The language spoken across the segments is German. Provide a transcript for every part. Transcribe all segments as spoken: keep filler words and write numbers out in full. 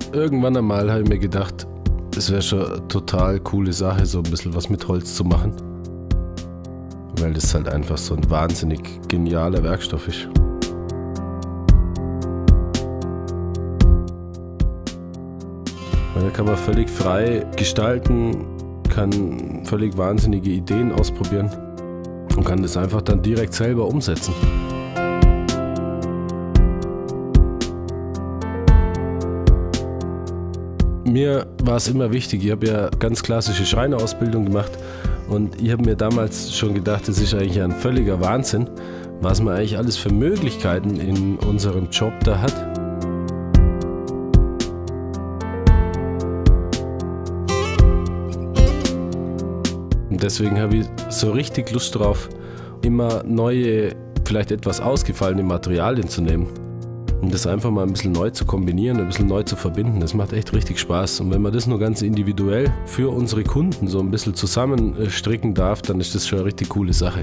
Irgendwann einmal habe ich mir gedacht, es wäre schon eine total coole Sache, so ein bisschen was mit Holz zu machen. Weil das halt einfach so ein wahnsinnig genialer Werkstoff ist. Weil da kann man völlig frei gestalten, kann völlig wahnsinnige Ideen ausprobieren und kann das einfach dann direkt selber umsetzen. Mir war es immer wichtig, ich habe ja ganz klassische Schreinerausbildung gemacht und ich habe mir damals schon gedacht, das ist eigentlich ein völliger Wahnsinn, was man eigentlich alles für Möglichkeiten in unserem Job da hat. Und deswegen habe ich so richtig Lust drauf, immer neue, vielleicht etwas ausgefallene Materialien zu nehmen. Und das einfach mal ein bisschen neu zu kombinieren, ein bisschen neu zu verbinden, das macht echt richtig Spaß. Und wenn man das nur ganz individuell für unsere Kunden so ein bisschen zusammenstricken darf, dann ist das schon eine richtig coole Sache.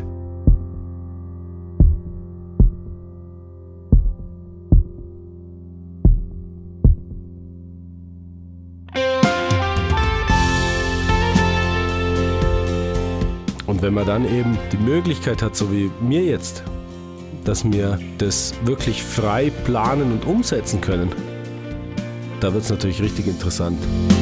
Und wenn man dann eben die Möglichkeit hat, so wie mir jetzt, dass wir das wirklich frei planen und umsetzen können, da wird es natürlich richtig interessant.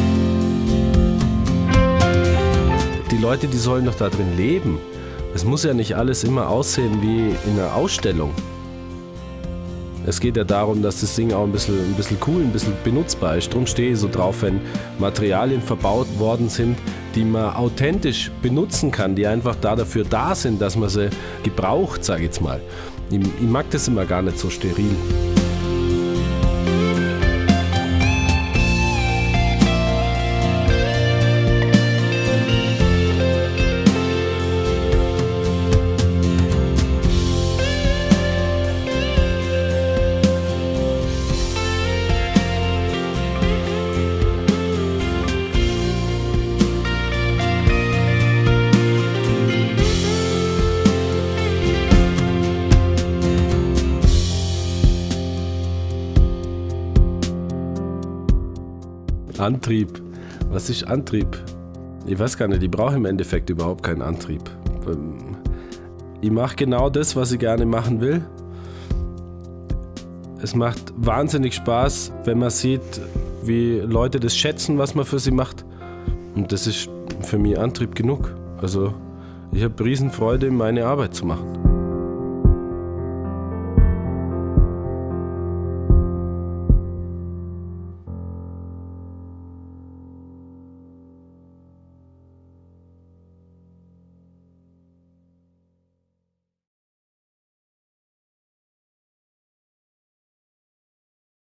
Die Leute, die sollen doch da drin leben. Es muss ja nicht alles immer aussehen wie in einer Ausstellung. Es geht ja darum, dass das Ding auch ein bisschen, ein bisschen cool, ein bisschen benutzbar ist. Darum stehe ich so drauf, wenn Materialien verbaut worden sind, die man authentisch benutzen kann, die einfach da dafür da sind, dass man sie gebraucht, sage ich jetzt mal. Ich, ich mag das immer gar nicht so steril. Antrieb. Was ist Antrieb? Ich weiß gar nicht, ich brauche im Endeffekt überhaupt keinen Antrieb. Ich mache genau das, was ich gerne machen will. Es macht wahnsinnig Spaß, wenn man sieht, wie Leute das schätzen, was man für sie macht. Und das ist für mich Antrieb genug. Also ich habe Riesenfreude, meine Arbeit zu machen.